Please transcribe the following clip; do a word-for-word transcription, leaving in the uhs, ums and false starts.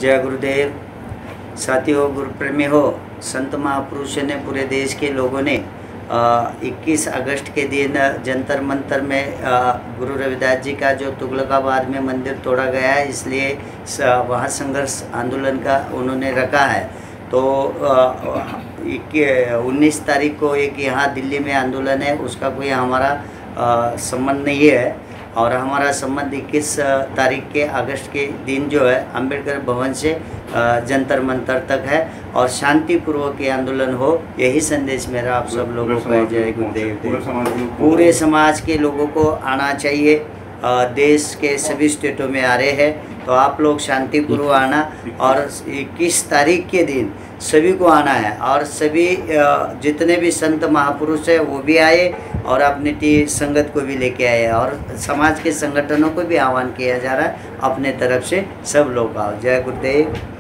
जय गुरुदेव। साथियों, गुरु प्रेमी हो, संत महापुरुषों ने पूरे देश के लोगों ने इक्कीस अगस्त के दिन जंतर मंतर में आ, गुरु रविदास जी का जो तुगलकाबाद में मंदिर तोड़ा गया है, इसलिए वहाँ संघर्ष आंदोलन का उन्होंने रखा है। तो उन्नीस तारीख को एक यहाँ दिल्ली में आंदोलन है, उसका कोई हमारा संबंध नहीं है। और हमारा संबंध इक्कीस तारीख के अगस्त के दिन जो है अंबेडकर भवन से जंतर मंतर तक है और शांतिपूर्वक ये आंदोलन हो, यही संदेश मेरा आप सब लोगों को है। जय गुरुदेव। पूरे समाज के लोगों को आना चाहिए। देश के सभी स्टेटों में आ रहे हैं, तो आप लोग शांतिपूर्वक आना और इक्कीस तारीख के दिन सभी को आना है और सभी जितने भी संत महापुरुष हैं वो भी आए और अपनी टी संगत को भी लेके आए और समाज के संगठनों को भी आह्वान किया जा रहा है अपने तरफ से, सब लोग आओ। जय गुरुदेव।